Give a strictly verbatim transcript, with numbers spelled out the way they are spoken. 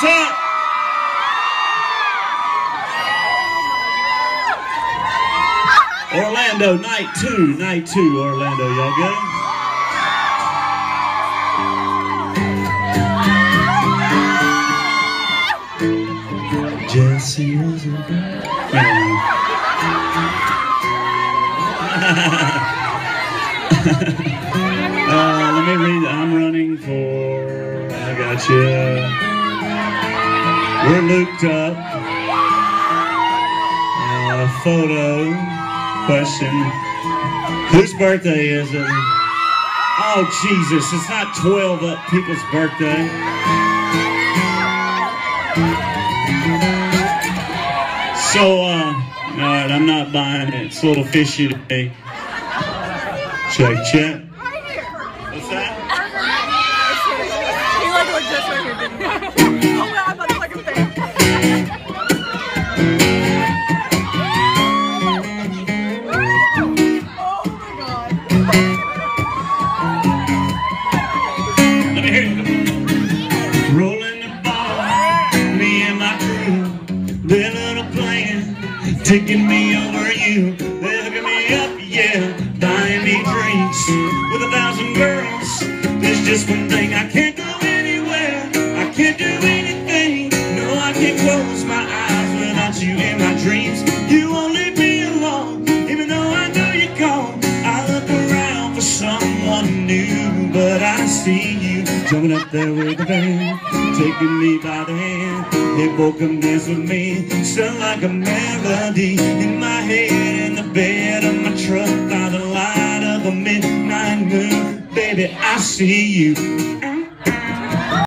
What's up? Orlando, night two, night two, Orlando, y'all good? Jesse was a girl. uh, let me read. I'm running for. I got you. We're looped up. Uh, photo question. Whose birthday is it? Oh Jesus! It's not twelve up people's birthday. So, uh, alright, I'm not buying it. It's a little fishy today. Check, check. What's that? He like looked just right here, didn't he? Oh my God, that's like a thing. Oh my God. Let me hear you. Rolling the ball, me and my crew. Little taking me over you, looking me up, yeah, buying me drinks with a thousand girls. There's just one thing, I can't go anywhere, I can't do anything. No, I can't close my eyes without you in my dreams. You won't leave me alone, even though I know you're gone. I look around for someone new, but I see you jumping up there with the band, taking me by the hand. Hey, boy, come dance with me. Sound like a melody in my head, in the bed of my truck by the light of the midnight moon. Baby, I see you.